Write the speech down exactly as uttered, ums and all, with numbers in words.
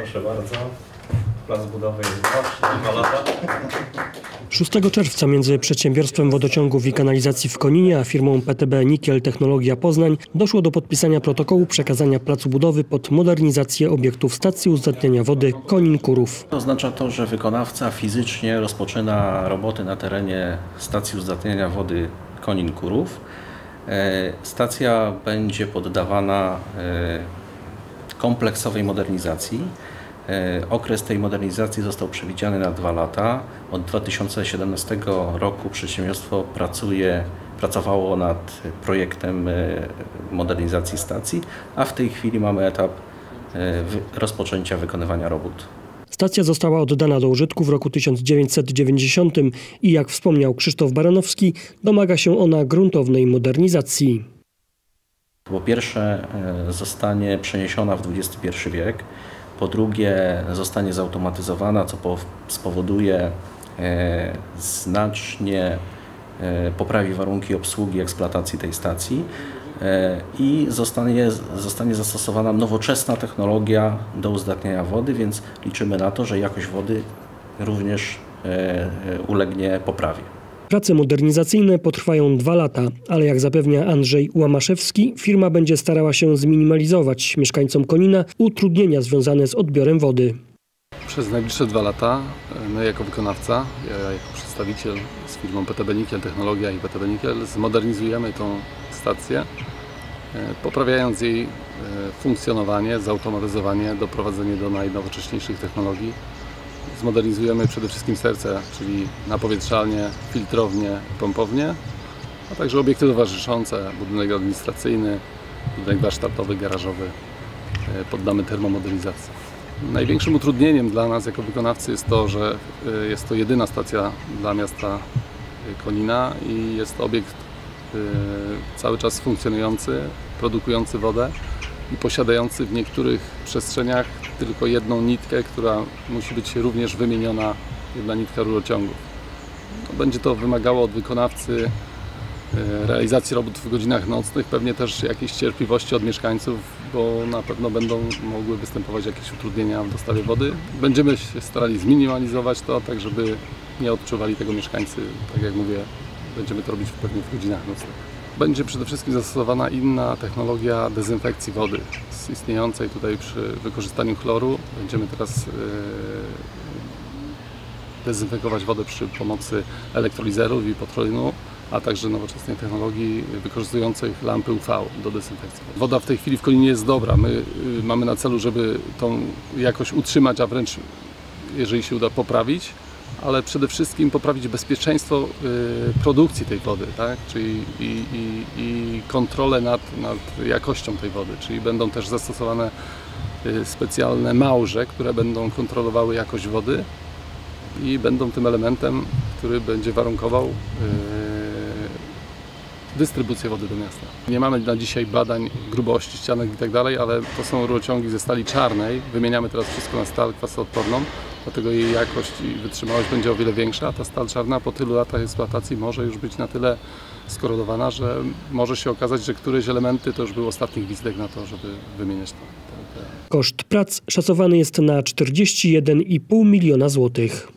Proszę bardzo. Plac budowy jest boczny, dwa lata. szóstego czerwca między Przedsiębiorstwem Wodociągów i Kanalizacji w Koninie a firmą P T B Nikiel Technologia Poznań doszło do podpisania protokołu przekazania placu budowy pod modernizację obiektów stacji uzdatniania wody Konin-Kurów. Oznacza to, że wykonawca fizycznie rozpoczyna roboty na terenie stacji uzdatniania wody Konin-Kurów. Stacja będzie poddawana kompleksowej modernizacji. Okres tej modernizacji został przewidziany na dwa lata. Od dwa tysiące siedemnastego roku przedsiębiorstwo pracuje, pracowało nad projektem modernizacji stacji, a w tej chwili mamy etap rozpoczęcia wykonywania robót. Stacja została oddana do użytku w roku tysiąc dziewięćset dziewięćdziesiątym i jak wspomniał Krzysztof Baranowski, domaga się ona gruntownej modernizacji. Po pierwsze zostanie przeniesiona w dwudziesty pierwszy wiek. Po drugie zostanie zautomatyzowana, co spowoduje e, znacznie e, poprawi warunki obsługi eksploatacji tej stacji e, i zostanie, zostanie zastosowana nowoczesna technologia do uzdatniania wody, więc liczymy na to, że jakość wody również e, ulegnie poprawie. Prace modernizacyjne potrwają dwa lata, ale jak zapewnia Andrzej Łamaszewski, firma będzie starała się zminimalizować mieszkańcom Konina utrudnienia związane z odbiorem wody. Przez najbliższe dwa lata my jako wykonawca, ja jako przedstawiciel z firmą P T B Nikiel Technologia i P T B Nikiel zmodernizujemy tą stację, poprawiając jej funkcjonowanie, zautomatyzowanie, doprowadzenie do najnowocześniejszych technologii. Zmodernizujemy przede wszystkim serce, czyli napowietrzalnię, filtrownię, pompownię, a także obiekty towarzyszące, budynek administracyjny, budynek warsztatowy, garażowy poddamy termomodernizacji. Największym utrudnieniem dla nas jako wykonawcy jest to, że jest to jedyna stacja dla miasta Konina i jest to obiekt cały czas funkcjonujący, produkujący wodę i posiadający w niektórych przestrzeniach tylko jedną nitkę, która musi być również wymieniona, jedna nitka rurociągów. Będzie to wymagało od wykonawcy realizacji robót w godzinach nocnych, pewnie też jakiejś cierpliwości od mieszkańców, bo na pewno będą mogły występować jakieś utrudnienia w dostawie wody. Będziemy się starali zminimalizować to, tak żeby nie odczuwali tego mieszkańcy, tak jak mówię, będziemy to robić pewnie w godzinach nocnych. Będzie przede wszystkim zastosowana inna technologia dezynfekcji wody z istniejącej tutaj przy wykorzystaniu chloru. Będziemy teraz dezynfekować wodę przy pomocy elektrolizerów i potrolinu, a także nowoczesnej technologii wykorzystujących lampy U V do dezynfekcji. Woda w tej chwili w Koninie jest dobra. My mamy na celu, żeby tą jakość utrzymać, a wręcz jeżeli się uda poprawić, ale przede wszystkim poprawić bezpieczeństwo y, produkcji tej wody, tak? Czyli i, i, i kontrolę nad, nad jakością tej wody, czyli będą też zastosowane y, specjalne małże, które będą kontrolowały jakość wody i będą tym elementem, który będzie warunkował y, dystrybucję wody do miasta. Nie mamy na dzisiaj badań grubości ścianek i tak dalej, ale to są rurociągi ze stali czarnej. Wymieniamy teraz wszystko na stal kwasoodporną, dlatego jej jakość i wytrzymałość będzie o wiele większa. Ta stal czarna po tylu latach eksploatacji może już być na tyle skorodowana, że może się okazać, że któreś elementy to już był ostatni gwizdek na to, żeby wymieniać to. Koszt prac szacowany jest na czterdzieści jeden i pół miliona złotych.